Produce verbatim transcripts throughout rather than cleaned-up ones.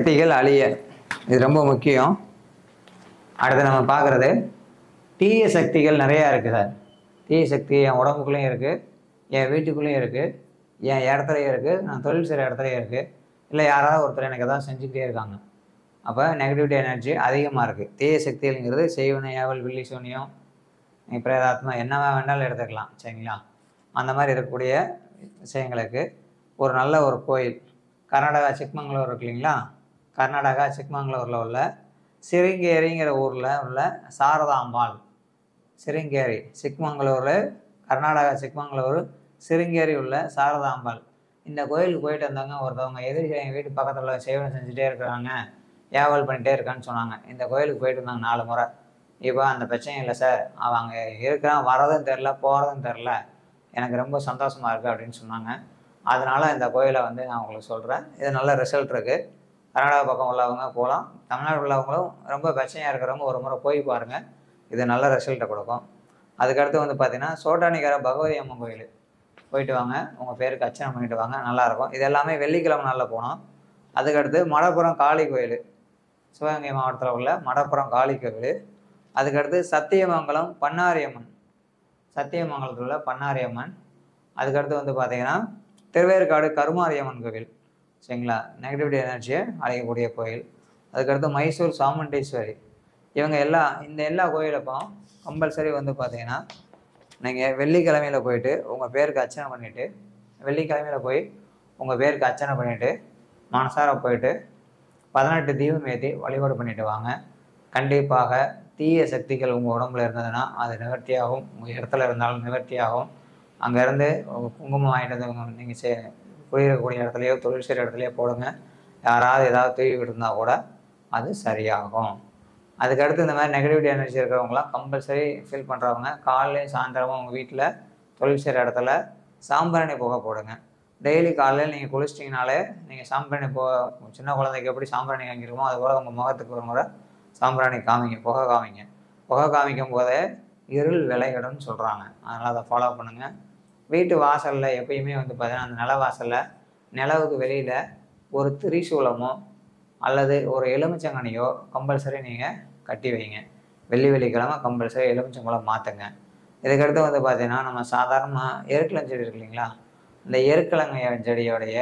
சக்திகள் அழிய, இது ரொம்ப முக்கியம். அடுத்து நம்ம பார்க்குறது தீய சக்திகள் நிறையா இருக்குது சார். தீய சக்தி என் உடம்புக்குள்ளேயும் இருக்குது, என் வீட்டுக்குள்ளேயும் இருக்குது, என் இடத்துலையும் இருக்குது, நான் தொழில் செய்கிற இடத்துலையும் இருக்குது, இல்லை யாராவது ஒருத்தர் எனக்கு எதாவது செஞ்சுக்கிட்டே இருக்காங்க. அப்போ நெகட்டிவிட்டி எனர்ஜி அதிகமாக இருக்குது. தீய சக்திகள்ங்கிறது செய்வனை, ஏவல், வில்லி, சூனியம், பிரேதாத்மா என்னவா வேண்டாலும் எடுத்துக்கலாம், சரிங்களா? அந்த மாதிரி இருக்கக்கூடிய விஷயங்களுக்கு ஒரு நல்ல ஒரு கோயில் கர்நாடகா சிக்மங்களூர் இருக்கு இல்லைங்களா? கர்நாடகா சிக்மங்களூரில் உள்ள சிருங்கேரிங்கிற ஊரில் உள்ள சாரதாம்பாள், சிருங்கேரி சிக்மங்களூர், கர்நாடகா சிக்மங்களூர் சிருங்கேரி உள்ள சாரதாம்பாள். இந்த கோயிலுக்கு போயிட்டு வந்தாங்க ஒருத்தவங்க, எதிரி எங்கள் வீட்டு பக்கத்தில் சேவனை செஞ்சுட்டே இருக்கிறாங்க, ஏவல் பண்ணிகிட்டே இருக்கான்னு சொன்னாங்க. இந்த கோயிலுக்கு போயிட்டு இருந்தாங்க நாலு முறை. இப்போ அந்த பிரச்சனை இல்லை சார், அவங்க இருக்கிறான், வரதும் தெரில போகிறதும் தெரில, எனக்கு ரொம்ப சந்தோஷமாக இருக்குது அப்படின்னு சொன்னாங்க. அதனால் இந்த கோயிலை வந்து நான் உங்களுக்கு சொல்கிறேன். இது நல்ல ரிசல்ட் இருக்குது. கர்நாடகா பக்கம் உள்ளவங்க போகலாம், தமிழ்நாடு உள்ளவங்களும் ரொம்ப பிரச்சனையாக இருக்கிறவங்க ஒரு முறை போய் பாருங்கள், இது நல்ல ரிசல்ட்டை கொடுக்கும். அதுக்கடுத்து வந்து பார்த்திங்கன்னா சோட்டானிக்கார பகவதி அம்மன் கோயில் போயிட்டு வாங்க, உங்கள் பேருக்கு அர்ச்சனை பண்ணிட்டு வாங்க, நல்லாயிருக்கும். இது எல்லாமே வெள்ளிக்கிழமை நாளில் போனோம். அதுக்கடுத்து மடப்புறம் காளி கோயில், சிவகங்கை மாவட்டத்தில் உள்ள மடப்புறம் காளி கோயில். அதுக்கடுத்து சத்தியமங்கலம் பண்ணாரியம்மன், சத்தியமங்கலத்தில் உள்ள பண்ணாரியம்மன். அதுக்கடுத்து வந்து பார்த்திங்கன்னா திருவேற்காடு கருமாரியம்மன் கோவில், சரிங்களா? நெகட்டிவிட்டி எனர்ஜியை அடையக்கூடிய கோயில். அதுக்கடுத்து மைசூர் சாமுண்டீஸ்வரி. இவங்க எல்லா இந்த எல்லா கோயிலுக்கும் கம்பல்சரி வந்து பார்த்திங்கன்னா நீங்கள் வெள்ளிக்கிழமையில் போயிட்டு உங்கள் பேருக்கு அர்ச்சனை பண்ணிவிட்டு, வெள்ளிக்கிழமையில் போய் உங்கள் பேருக்கு அர்ச்சனை பண்ணிவிட்டு மனசார போயிட்டு பதினெட்டு தீபம் ஏற்றி வழிபாடு பண்ணிட்டு வாங்க. கண்டிப்பாக தீய சக்திகள் உங்கள் உடம்புல இருந்ததுன்னா அது நிவர்த்தியாகும். உங்கள் இடத்துல இருந்தாலும் நிவர்த்தியாகும். அங்கேருந்து குங்குமம் வாங்கிட்டு வந்து நீங்கள் சே குடியிருக்கக்கூடிய இடத்துலையோ தொழில் செய்கிற இடத்துலையோ போடுங்க. யாராவது ஏதாவது தூக்கிட்டு இருந்தால் கூட அது சரியாகும். அதுக்கடுத்து இந்த மாதிரி நெகட்டிவிட்டி எனர்ஜி இருக்கிறவங்களாம் கம்பல்சரி ஃபீல் பண்ணுறவங்க காலையிலையும் சாயந்தரமும் உங்கள் வீட்டில் தொழில் செய்கிற இடத்துல சாம்பிராணி புகை போடுங்க. டெய்லி காலையில் நீங்கள் குளிச்சிட்டிங்கனாலே நீங்கள் சாம்பிராணி போ சின்ன குழந்தைக்கு எப்படி சாம்பிராணி வாங்கியிருக்கோமோ அதுபோல் உங்கள் முகத்துக்கு ஒரு முறை சாம்பிராணி காமிங்க, புகை காமிங்க. புகை காமிக்கும் போதே இருள் விலகிடும்னு சொல்கிறாங்க. அதனால் அதை ஃபாலோ பண்ணுங்கள். வீட்டு வாசலில் எப்பயுமே வந்து பார்த்தீங்கன்னா அந்த நில வாசலில் நிலவுக்கு வெளியில் ஒரு திரிசூலமோ அல்லது ஒரு எலுமிச்சங்கனியோ கம்பல்சரி நீங்கள் கட்டி வைங்க. வெள்ளி வெள்ளிக்கிழமை கம்பல்சரி எலுமிச்சம்பழம் மாற்றுங்க. இதுக்கடுத்து வந்து பார்த்திங்கன்னா நம்ம சாதாரணமாக எருக்கிழஞ்செடி இருக்கு இல்லைங்களா? இந்த எருக்கிழங்கு செடியோடைய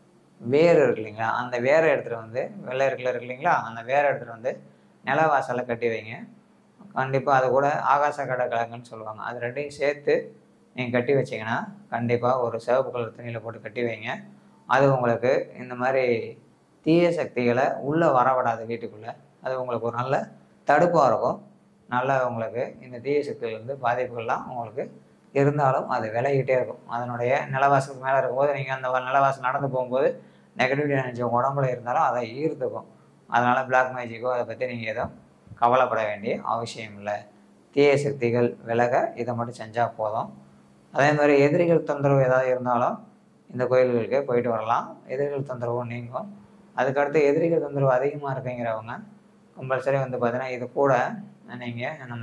வேர் இருக்கு இல்லைங்களா? அந்த வேரை எடுத்துகிட்டு வந்து வெள்ளை எருக்கில் இருக்கு இல்லைங்களா? அந்த வேரை எடுத்துகிட்டு வந்து நில வாசலில் கட்டி வைங்க. கண்டிப்பாக அது கூட ஆகாச கடக்கிழங்குன்னு சொல்லுவாங்க. அது ரெண்டையும் சேர்த்து நீங்கள் கட்டி வச்சிங்கன்னா கண்டிப்பாக ஒரு சிவப்பு கலர் துணியில் போட்டு கட்டி வைங்க. அது உங்களுக்கு இந்த மாதிரி தீய சக்திகளை உள்ளே வரவிடாது வீட்டுக்குள்ளே. அது உங்களுக்கு ஒரு நல்ல தடுப்பாக இருக்கும். நல்ல உங்களுக்கு இந்த தீய சக்தியிலேருந்து பாதிப்புகள்லாம் உங்களுக்கு இருந்தாலும் அது விலகிட்டே இருக்கும். அதனுடைய நிலவாசலுக்கு மேலே இருக்கும்போது நீங்கள் அந்த நிலவாசல் நடந்து போகும்போது நெகட்டிவிட்டி எனர்ஜி உங்கள் உடம்புல இருந்தாலும் அதை ஈர்த்துக்கும். அதனால் பிளாக் மேஜிக்கோ அதை பற்றி நீங்கள் எதுவும் கவலைப்பட வேண்டிய அவசியம் இல்லை. தீய சக்திகள் விலக இதை மட்டும் செஞ்சால் போதும். அதே மாதிரி எதிரிகள் தொந்தரவு ஏதாவது இருந்தாலும் இந்த கோயில்களுக்கே போயிட்டு வரலாம். எதிரிகள் தொந்தரவும் நீங்கும். அதுக்கடுத்து எதிரிகள் தொந்தரவு அதிகமாக இருக்குங்கிறவங்க கம்பல்சரி வந்து பார்த்தீங்கன்னா இது கூட நீங்கள் நம்ம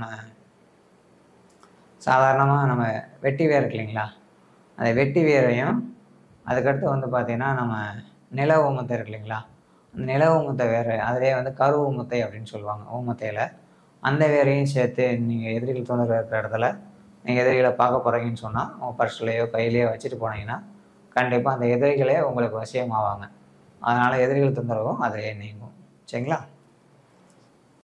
சாதாரணமாக நம்ம வெட்டி வேர் இருக்கு இல்லைங்களா? அந்த வெட்டி வேரையும் அதுக்கடுத்து வந்து பார்த்திங்கன்னா நம்ம நில ஊமத்தை இருக்கு இல்லைங்களா? அந்த நில ஊமத்தை வேறு அதிலே வந்து கரு ஊமத்தை அப்படின்னு சொல்லுவாங்க. ஊமத்தையில் அந்த வேரையும் சேர்த்து நீங்கள் எதிரிகள் தொந்தரவு இருக்கிற இடத்துல நீங்கள் எதிரிகளை பார்க்க போகிறீங்கன்னு சொன்னால் உங்கள் பர்ஸ்லையோ கையிலையோ வச்சுட்டு போனீங்கன்னா கண்டிப்பாக அந்த எதிரிகளே உங்களுக்கு வசியமாவாங்க. அதனால் எதிரிகள் தொந்தரவும் அதிலே நீங்கும். சரிங்களா?